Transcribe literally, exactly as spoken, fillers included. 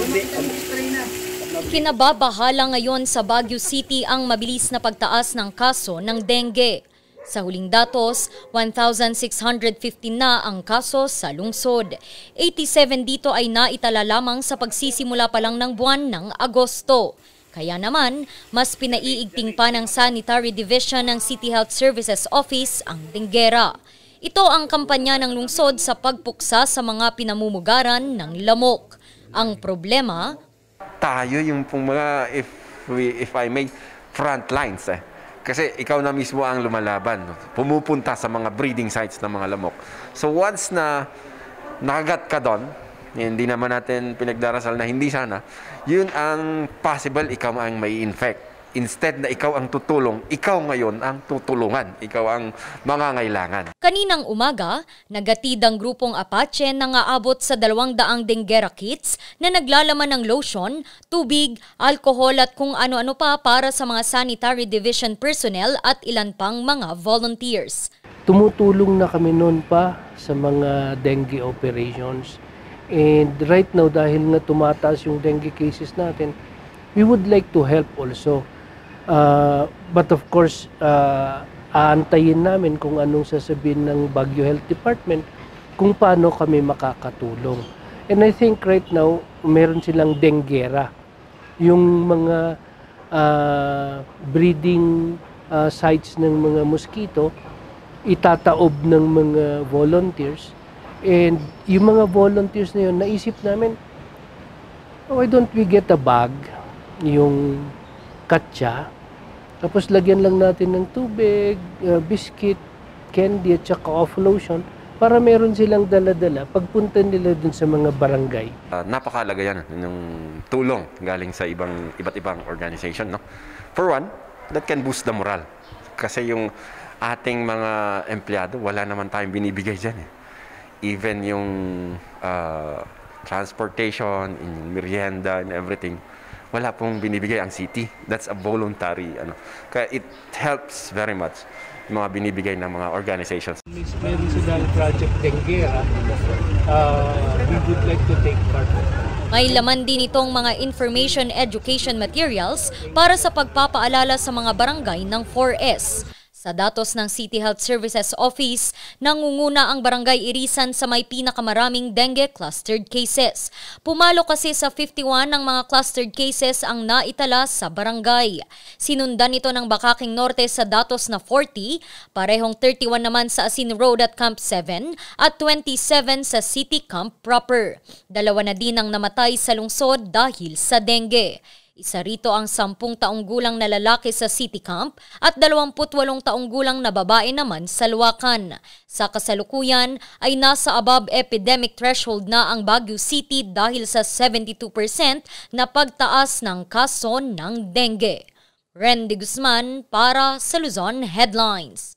Kinababahala ngayon sa Baguio City ang mabilis na pagtaas ng kaso ng dengue. Sa huling datos, one thousand six hundred fifteen na ang kaso sa lungsod. eighty-seven dito ay naitala lamang sa pagsisimula pa lang ng buwan ng Agosto. Kaya naman, mas pinaiigting pa ng Sanitary Division ng City Health Services Office ang denggera. Ito ang kampanya ng lungsod sa pagpuksa sa mga pinamumugaran ng lamok. Ang problema, tayo yung pong mga, if, we, if I may, front lines eh. Kasi ikaw na mismo ang lumalaban, no? Pumupunta sa mga breeding sites ng mga lamok. So once na nakagat ka doon, hindi naman natin pinagdarasal na hindi sana, yun ang possible ikaw ang may infect. Instead na ikaw ang tutulong, ikaw ngayon ang tutulungan, ikaw ang mangangailangan. Kaninang umaga, nagatid ang grupong Apache na aabot sa dalawang daang denggera kits na naglalaman ng lotion, tubig, alkohol at kung ano-ano pa para sa mga Sanitary Division personnel at ilan pang mga volunteers. Tumutulong na kami noon pa sa mga dengue operations. And right now, dahil nga tumataas yung dengue cases natin, we would like to help also. Uh, but of course, uh, aantayin namin kung anong sasabihin ng Baguio Health Department kung paano kami makakatulong. And I think right now, meron silang denggera. Yung mga uh, breeding uh, sites ng mga mosquito, itataob ng mga volunteers. And yung mga volunteers na yun, naisip namin, why don't we get a bag, yung katsa, tapos lagyan lang natin ng tubig, uh, biscuit, candy at saka off lotion para meron silang dala-dala pagpunta nila dun sa mga barangay. Uh, napakalaga yan ng tulong galing sa ibang iba't ibang organization, no? For one, that can boost the morale. Kasi yung ating mga empleyado, wala naman tayong binibigay dyan eh. Even yung uh, transportation, yung merienda and everything, wala pong binibigay ang city. That's a voluntary, ano. Kaya it helps very much yung mga binibigay ng mga organizations. Meron silang Project Denggera. Uh, we would like to take part. May laman din itong mga information education materials para sa pagpapaalala sa mga barangay ng four S. Sa datos ng City Health Services Office, nangunguna ang Barangay Irisan sa may pinakamaraming dengue clustered cases. Pumalo kasi sa fifty-one ng mga clustered cases ang naitala sa barangay. Sinundan ito ng Bakaking Norte sa datos na forty, parehong thirty-one naman sa Asin Road at Camp seven at twenty-seven sa City Camp proper. Dalawa na din ang namatay sa lungsod dahil sa dengue. Isa rito ang sampung taong gulang na lalaki sa City Camp at dalawamput walong taong gulang na babae naman sa Luacan. Sa kasalukuyan ay nasa above epidemic threshold na ang Baguio City dahil sa seventy-two percent na pagtaas ng kaso ng dengue. Randy Guzman para sa Luzon Headlines.